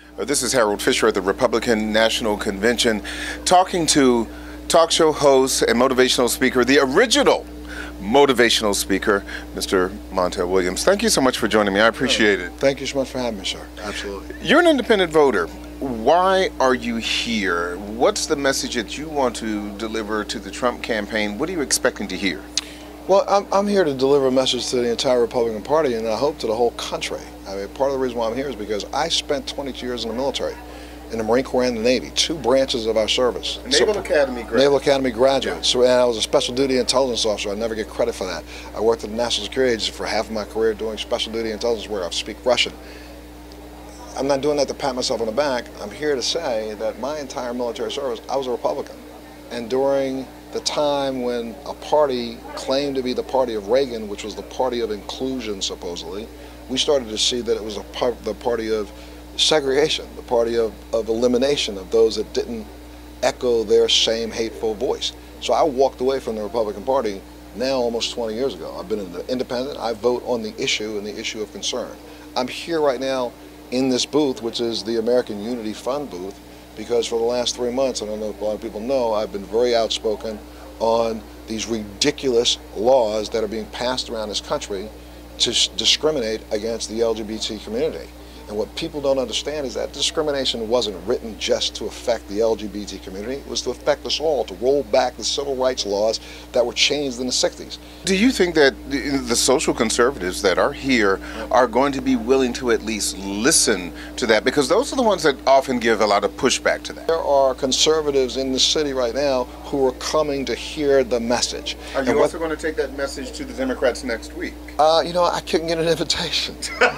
This is Harold Fisher at the Republican National Convention, talking to talk show host and motivational speaker, the original motivational speaker, Mr. Montel Williams. Thank you so much for joining me. I appreciate it. Thank you so much for having me, sir. Absolutely. You're an independent voter. Why are you here? What's the message that you want to deliver to the Trump campaign? What are you expecting to hear? Well, I'm here to deliver a message to the entire Republican Party, and I hope to the whole country. I mean, part of the reason why I'm here is because I spent 22 years in the military, in the Marine Corps and the Navy, two branches of our service. Naval Academy graduate. Naval Academy graduate. Yeah. So, and I was a special duty intelligence officer. I never get credit for that. I worked at the National Security Agency for half of my career doing special duty intelligence work. I speak Russian. I'm not doing that to pat myself on the back. I'm here to say that my entire military service, I was a Republican. And during the time when a party claimed to be the party of Reagan, which was the party of inclusion, supposedly, we started to see that it was the party of segregation, the party of elimination of those that didn't echo their same hateful voice. So I walked away from the Republican Party now almost 20 years ago. I've been an independent. I vote on the issue and the issue of concern. I'm here right now in this booth, which is the American Unity Fund booth, because for the last 3 months, and I know a lot of people know, I've been very outspoken on these ridiculous laws that are being passed around this country to discriminate against the LGBT community. And what people don't understand is that discrimination wasn't written just to affect the LGBT community. It was to affect us all, to roll back the civil rights laws that were changed in the 60s. Do you think that the social conservatives that are here are going to be willing to at least listen to that? Because those are the ones that often give a lot of pushback to that. There are conservatives in the city right now who are coming to hear the message. Are you also going to take that message to the Democrats next week? You know, I couldn't get an invitation.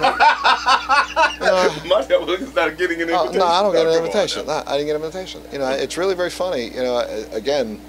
Montel Williams not getting an invitation. No, I don't get an invitation. No, I didn't get an invitation. You know, it's really very funny. You know, again,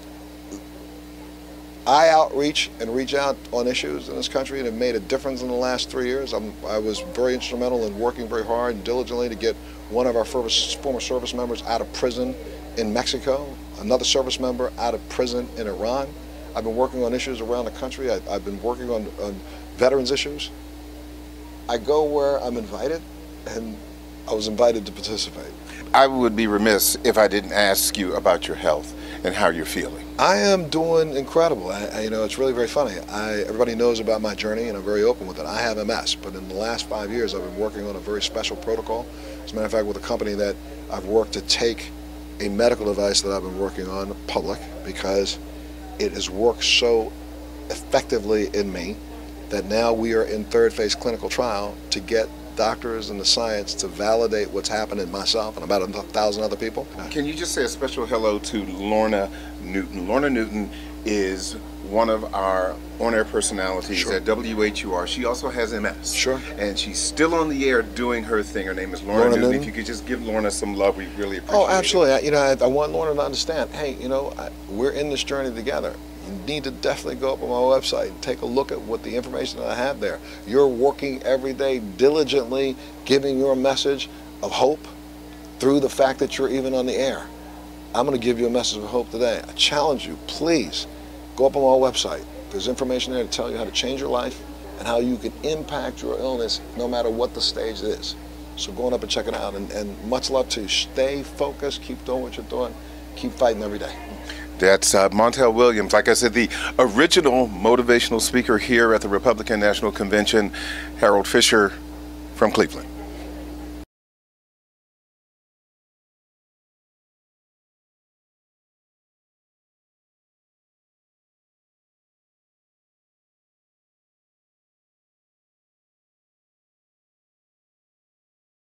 I outreach and reach out on issues in this country and have made a difference in the last 3 years. I was very instrumental in working very hard and diligently to get one of our former service members out of prison in Mexico, another service member out of prison in Iran. I've been working on issues around the country. I've been working on veterans issues. I go where I'm invited, and I was invited to participate. I would be remiss if I didn't ask you about your health and how you're feeling. I am doing incredible. You know, it's really very funny. Everybody knows about my journey, and I'm very open with it. I have MS, but in the last 5 years, I've been working on a very special protocol. As a matter of fact, with a company that I've worked to take a medical device that I've been working on public, because it has worked so effectively in me that now we are in third phase clinical trial to get doctors and the science to validate what's happened in myself and about 1,000 other people. Can you just say a special hello to Lorna Newton? Lorna Newton is one of our on-air personalities Sure. at WHUR. She also has MS. Sure. And she's still on the air doing her thing. Her name is Lorna Newton. If you could just give Lorna some love, we really appreciate it. Oh, absolutely. You know, I want Lorna to understand, hey, you know, we're in this journey together. You need to definitely go up on my website and take a look at what the information that I have there. You're working every day diligently, giving your message of hope through the fact that you're even on the air. I'm going to give you a message of hope today. I challenge you, please, go up on my website. There's information there to tell you how to change your life and how you can impact your illness no matter what the stage it is. So go on up and check it out. And much love to you. Stay focused, keep doing what you're doing, keep fighting every day. That's Montel Williams, like I said, the original motivational speaker here at the Republican National Convention, Harold Fisher from Cleveland.